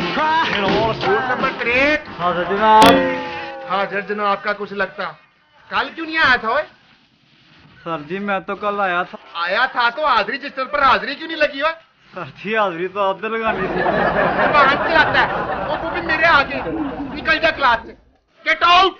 Number 3। हाँ sir जनाब। हाँ सर जनाब का कुछ लगता। कल क्यों नहीं आया था ओए? सर जी मैं तो कल आया था। आया था तो हाजिरी रजिस्टर पर हाजिरी क्यों नहीं लगी हुआ? सर जी हाजिरी तो आपने लगानी थी। वाहन चलाता है और वो भी मेरे आगे। निकल जा क्लास से। Get out.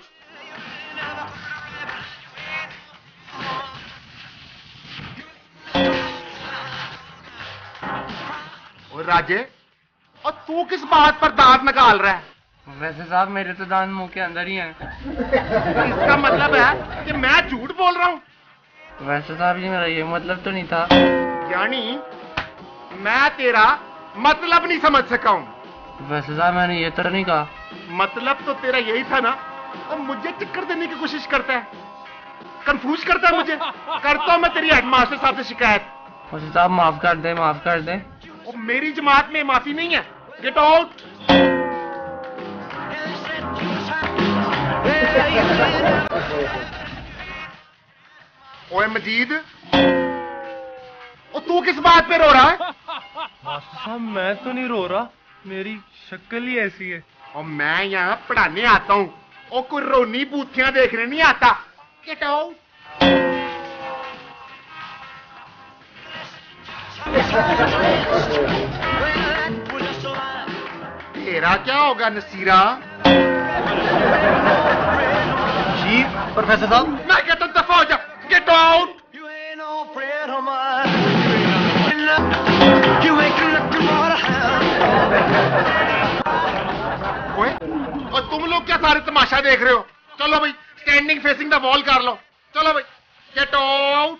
और राजे, और तू किस बात पर दांत निकाल रहा है? वैसे साहब मेरे तो दांत मुंह के अंदर ही हैं। इसका मतलब है कि मैं झूठ बोल रहा हूँ? वैसे साहब जी मेरा ये मतलब तो नहीं था। यानी मैं तेरा मतलब नहीं समझ सका हूँ। वैसे साहब मैंने ये तो नहीं कहा। मतलब तो तेरा यही था ना? और मुझे चक्कर देने की कोशिश करता है, कंफ्यूज करता है मुझे। करता हूँ मैं तेरी हेडमास्टर साहब से शिकायत। वैसे साहब माफ कर दे, माफ कर दे। और मेरी जमात में माफी नहीं है। Get out. ओए मजीद, और तू किस बात पे रो रहा है? मास्टर साहब मैं तो नहीं रो रहा, मेरी शक्ल ही ऐसी है। और मैं यहाँ पढ़ाने आता हूँ और कोई रोनी बूथियां देखने नहीं आता। Get out. तेरा क्या होगा नसीरा? जी प्रोफेसर साहब। मैं कहता हूँ दफा हो जा। Get out. ओए, और तुम लोग क्या सारे तमाशा देख रहे हो? चलो भाई स्टैंडिंग फेसिंग द वॉल कर लो। चलो भाई गेट आउट।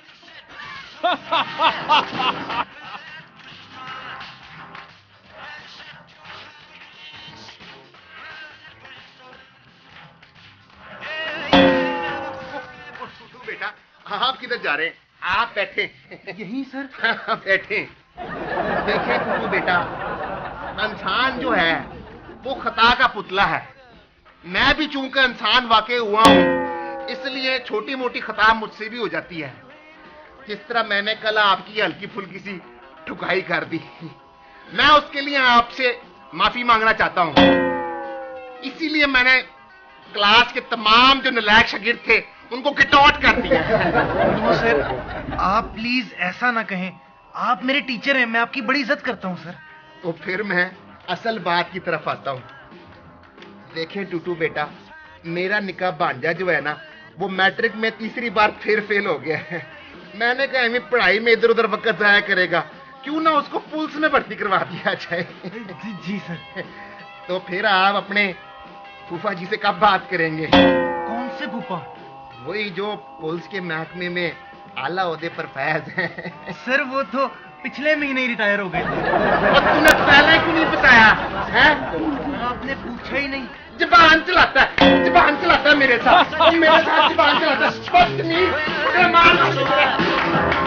बेटा आप किधर जा रहे हैं? आप बैठे। यही सर। बैठे। देखे टूटू बेटा, इंसान जो है वो खता का पुतला है। मैं भी चूंकि इंसान वाकई हुआ हूं, इसलिए छोटी मोटी खता मुझसे भी हो जाती है। जिस तरह मैंने कल आपकी हल्की फुल्की सी ठुकाई कर दी, मैं उसके लिए आपसे माफी मांगना चाहता हूं। इसीलिए मैंने क्लास के तमाम जो नालायक शागिर्द थे उनको गेट आउट कर दिया। तो सर आप प्लीज ऐसा ना कहें, आप मेरे टीचर हैं, मैं आपकी बड़ी इज्जत करता हूं सर। तो फिर मैं असल बात की तरफ आता हूं। देखें टूटू बेटा, मेरा निकाह भांजा जो है ना, वो मैट्रिक में तीसरी बार फिर फेल हो गया है। मैंने कहा हमें पढ़ाई में इधर उधर वक्त जाया करेगा, क्यों ना उसको पुलिस में भर्ती करवा दिया जाए। जी सर। तो फिर आप अपने फूफा जी से कब बात करेंगे? कौन से फूफा? वही जो पुलिस के महकमे में आला ओहदे पर फैज है। सर वो तो पिछले महीने ही रिटायर हो गए थे। और तूने पहले क्यों नहीं बताया है? आपने पूछा ही नहीं। जबान चलाता है मेरे साथ, मेरे साथ जबान चलाता है। बदतमीज, मार